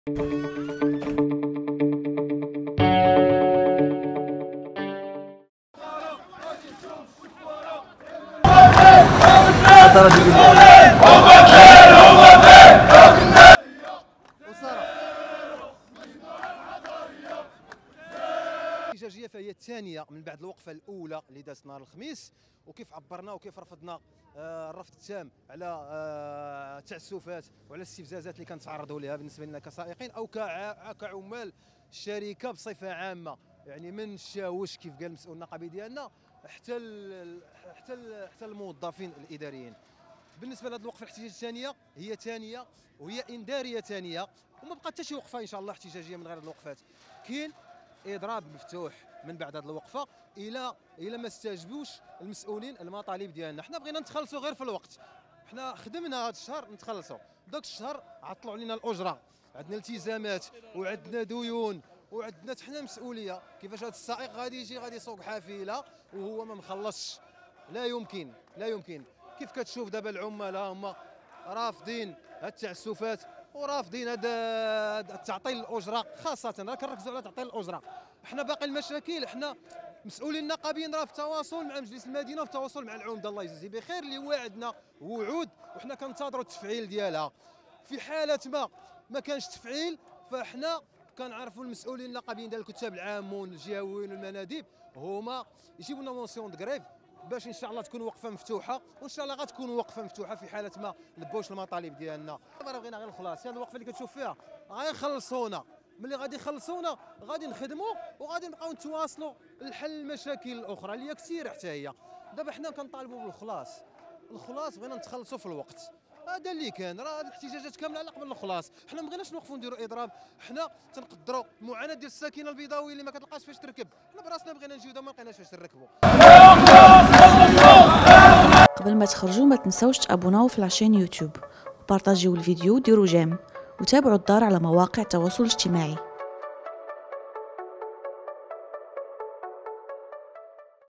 الاحتجاجيه فهي الثانيه من بعد الوقفه الاولى اللي دازت نهار الخميس، وكيف عبرنا وكيف رفضنا الرفض التام على التعسفات وعلى الاستفزازات اللي كنتعرضوا لها بالنسبه لنا كسائقين او كعمال الشركه بصفه عامه، يعني من الشاوش كيف قال المسؤول النقابي ديالنا حتى الموظفين الاداريين. بالنسبه لهذه الوقفه الاحتجاجيه الثانيه هي ثانيه وهي انذاريه ثانيه، وما بقى حتى شي وقفه ان شاء الله احتجاجيه من غير هذه الوقفات. كاين اضراب مفتوح من بعد هذه الوقفه الى ما استجابوش المسؤولين المطالب ديالنا. حنا بغينا نتخلصوا غير في الوقت، حنا خدمنا هذا الشهر نتخلصوا، ذاك الشهر عطلوا علينا الاجره، عندنا التزامات وعندنا ديون وعندنا حنا مسؤوليه. كيفاش هذا السائق غادي يجي غادي يسوق حافله وهو ما مخلصش؟ لا يمكن، لا يمكن. كيف كتشوف دابا العملاء هما رافضين هاد التعسفات ورافضين هذا تعطيل الاجره، خاصه راه كنركزوا على تعطيل الاجره. حنا باقي المشاكل، حنا مسؤولين النقابيين راه في تواصل مع مجلس المدينه وفي تواصل مع العمده الله يجزيه بخير اللي واعدنا وعود وحنا كنتظروا التفعيل ديالها. في حاله ما كانش تفعيل فاحنا كنعرفوا المسؤولين النقابيين ديال الكتاب العامون الجهويين والمناديب هما يجيبوا لنا مونسيون دو غريف باش ان شاء الله تكون وقفه مفتوحه، وان شاء الله غتكون وقفه مفتوحه في حاله ما لبوش المطالب ديالنا. راه بغينا غير الخلاص، هذه الوقفه اللي كتشوف فيها غيخلصونا، ملي غادي يخلصونا غادي نخدموا وغادي نبقاو نتواصلوا لحل المشاكل الاخرى اللي هي كثيره حتى هي. دابا حنا كنطالبوا بالخلاص، الخلاص بغينا نتخلصوا في الوقت، هذا اللي كان. راه الاحتجاجات كامله على قبل الخلاص، حنا ما بغيناش نوقفوا نديروا اضراب، حنا تنقدروا المعاناه ديال الساكنه البيضاويه اللي ما كتلقاش فاش تركب، حنا براسنا بغينا نجيو ما لقيناش فاش نركبوا. قبل ما تخرجوا ما تنسوش تابوناو في لاشين يوتيوب وبارطاجيو الفيديو وديروا جيم وتابعوا الدار على مواقع التواصل الاجتماعي.